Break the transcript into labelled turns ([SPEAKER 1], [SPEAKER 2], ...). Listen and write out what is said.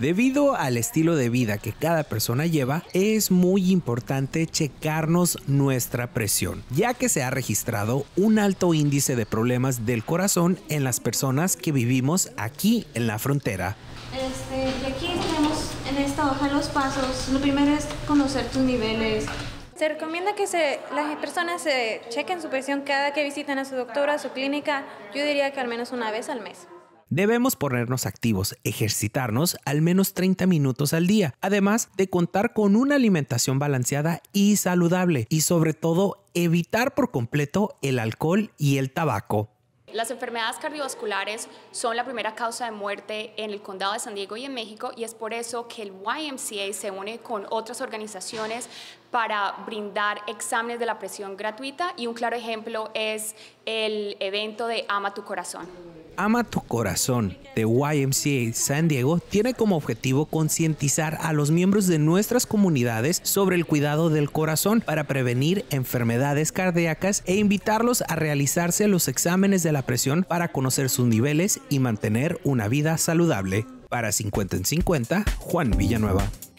[SPEAKER 1] Debido al estilo de vida que cada persona lleva, es muy importante checarnos nuestra presión, ya que se ha registrado un alto índice de problemas del corazón en las personas que vivimos aquí en la frontera.
[SPEAKER 2] Y aquí tenemos en esta hoja los pasos. Lo primero es conocer tus niveles.
[SPEAKER 3] Se recomienda que las personas se chequen su presión cada que visiten a su doctora, a su clínica. Yo diría que al menos una vez al mes.
[SPEAKER 1] Debemos ponernos activos, ejercitarnos al menos 30 minutos al día, además de contar con una alimentación balanceada y saludable y sobre todo evitar por completo el alcohol y el tabaco.
[SPEAKER 4] Las enfermedades cardiovasculares son la primera causa de muerte en el condado de San Diego y en México, y es por eso que el YMCA se une con otras organizaciones para brindar exámenes de la presión gratuita, y un claro ejemplo es el evento de Ama tu Corazón.
[SPEAKER 1] Ama tu Corazón de YMCA San Diego tiene como objetivo concientizar a los miembros de nuestras comunidades sobre el cuidado del corazón para prevenir enfermedades cardíacas e invitarlos a realizarse los exámenes de la presión para conocer sus niveles y mantener una vida saludable. Para 50 en 50, Juan Villanueva.